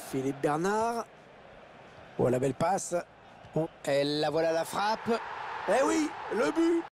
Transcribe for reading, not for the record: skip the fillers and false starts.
Philippe Bernard. Oh, la belle passe. Oh, et la voilà la frappe. Eh oui, le but.